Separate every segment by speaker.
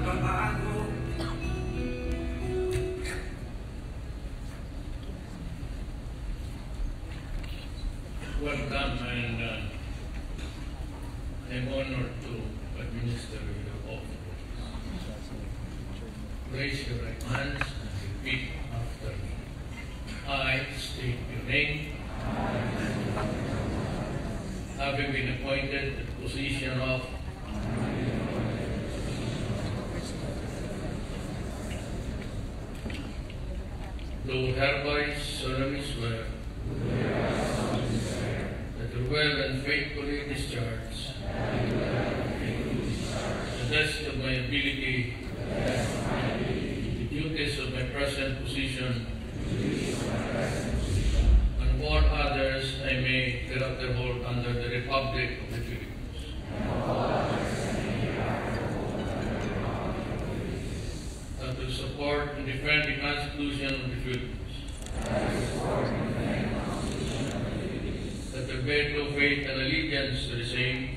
Speaker 1: Welcome, and I'm honored to administer your oath. Raise your right hands and repeat after me. I state your name. Having been appointed to the position of do hereby solemnly swear that I will and faithfully discharge the best of my ability the duties of my present position and what others I may hereafter hold under the Republic of the Philippines. That will support and defend the Constitution of the Philippines. That will bear true faith and allegiance to the same.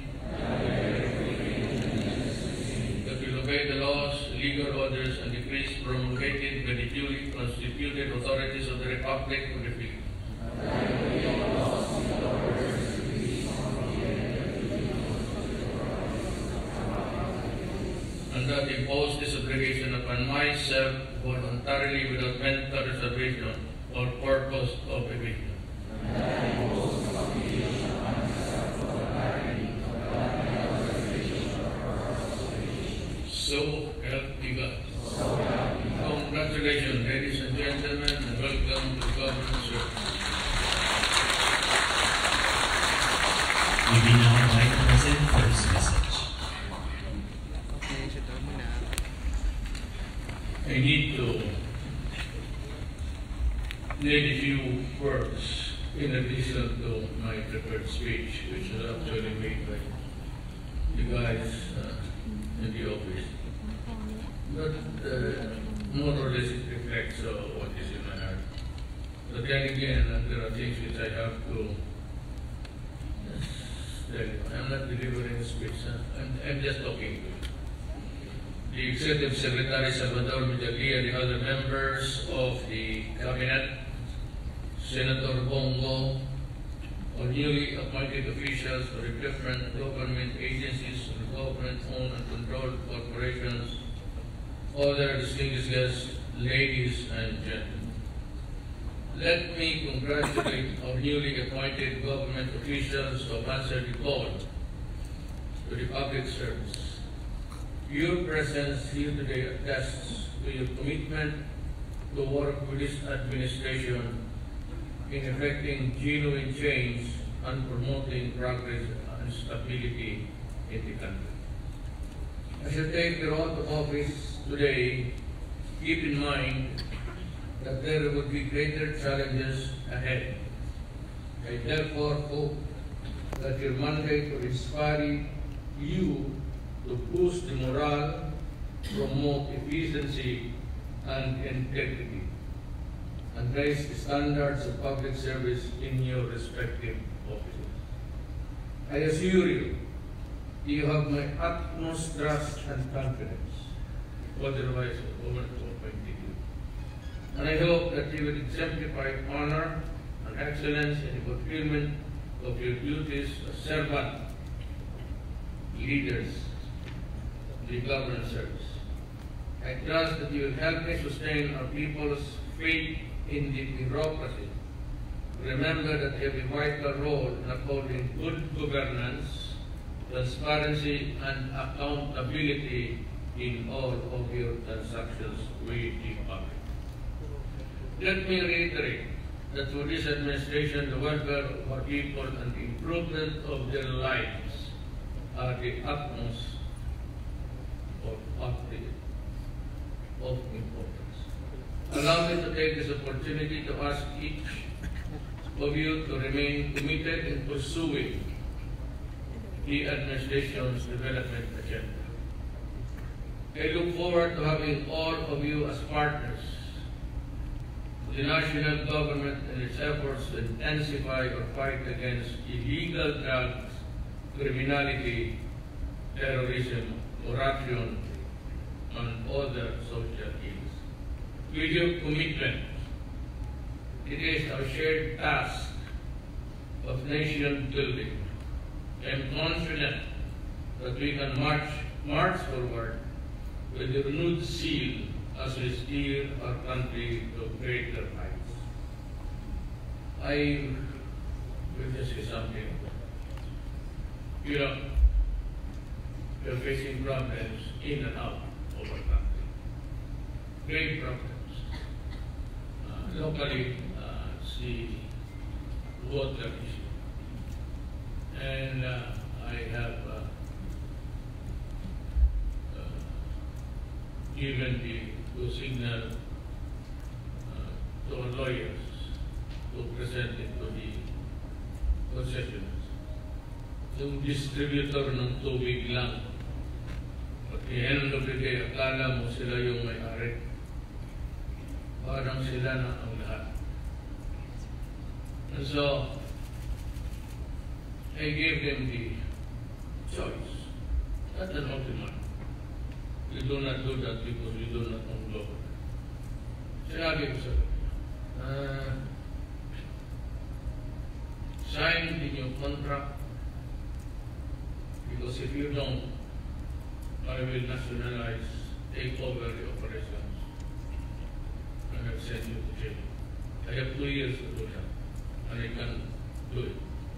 Speaker 1: That will obey the laws, legal orders, and decrees promulgated by the duly constituted authorities of the Republic of the Philippines. And that impose this obligation upon myself voluntarily without mental reservation or purpose of evasion. So help me God. Congratulations, ladies and gentlemen, and welcome to government service.
Speaker 2: We will now invite the President for his message.
Speaker 1: I need to read a few words in addition to my prepared speech, which was actually made by the guys in the office. But more or less it reflects what is in my heart. But then again, there are things which I have to tell you. I'm not delivering a speech. I'm just talking to you. The Executive Secretary Salvador Villaglia and the other members of the Cabinet, Senator Bongo, or newly appointed officials for the different government agencies and government-owned and controlled corporations, other distinguished guests, ladies and gentlemen. Let me congratulate our newly appointed government officials who have answered the call to the public service. Your presence here today attests to your commitment to work with this administration in effecting genuine change and promoting progress and stability in the country. As you take the oath of office today, keep in mind that there will be greater challenges ahead. I therefore hope that your mandate will inspire you to boost the morale, promote efficiency and integrity, and raise the standards of public service in your respective offices. I assure you, you have my utmost trust and confidence, otherwise I would have appointed you. And I hope that you will exemplify honor and excellence in the fulfillment of your duties as servant leaders in the government service. I trust that you will help me sustain our people's faith in the bureaucracy. Remember that you have a vital role in upholding good governance, transparency, and accountability in all of your transactions with the public. Let me reiterate that for this administration, the welfare of our people and the improvement of their lives are the utmost of importance. Allow me to take this opportunity to ask each of you to remain committed in pursuing the administration's development agenda. I look forward to having all of you as partners of the national government in its efforts to intensify our fight against illegal drugs, criminality, terrorism, corruption, and other social ills. With your commitment, it is our shared task of nation building. I am confident that we can march forward with a renewed zeal as we steer our country to greater heights. I will just say something. You know, we are facing problems in and out of our country. Great problems. Locally, it's the water issue. And I have given the signal to our lawyers to present it to the concessioners. Yung distributor ng tubig lang. At the end of the day, akala mo sila yung may-ari. Parang sila na ang lahat. And so, I gave them the choice. Not an ultimatum. We do not do that because we do not own law. Sinabi ko sa sign the new contract, because if you don't, I will nationalize, take over the operations, and I'll send you to jail. I have 2 years to do that, and I can do it.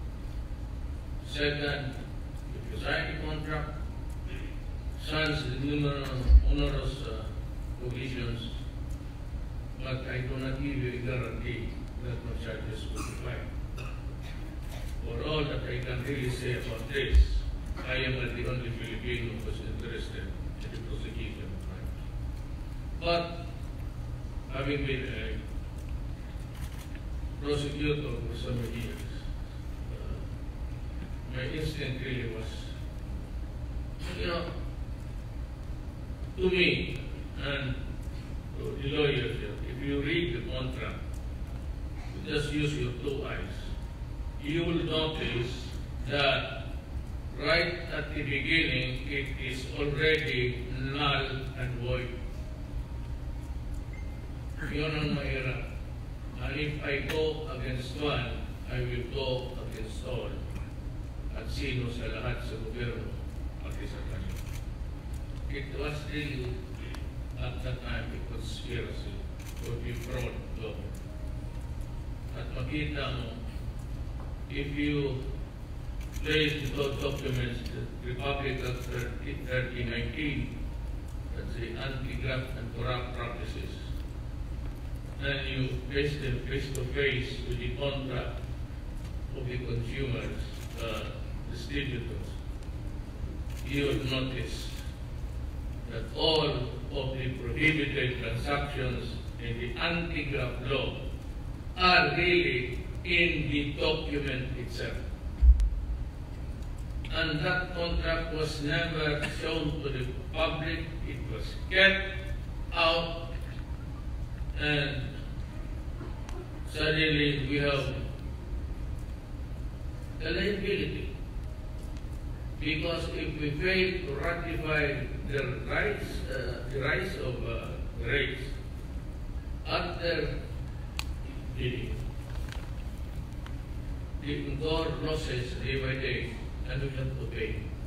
Speaker 1: Second, if you sign the contract, signs the numerous provisions, but I do not give you a guarantee that no charges will be filed. For all that I can really say about this, I am not the only Filipino who is interested in the prosecution of crime. But having been a prosecutor for so many years, my instinct really was, you know, to me and to the lawyers here, if you read the contract, you just use your 2 eyes. You will notice that right at the beginning, it is already null and void. Yun ang mahirap. And if I go against one, I will go against all. At sino sa lahat sa gobyerno, pati sa kanya. It was really, at that time, a conspiracy to defraud government. At makita mo, if you place those documents, the Republic Act 3019, that's the anti-graft and corrupt practices, and you place them face to face with the contract of the consumers, distributors, you would notice that all of the prohibited transactions in the anti-graft law are really in the document itself. And that contract was never shown to the public. It was kept out, and suddenly we have a liability. Because if we fail to ratify the rise of rates after the incurred losses day by day, and we have to pay.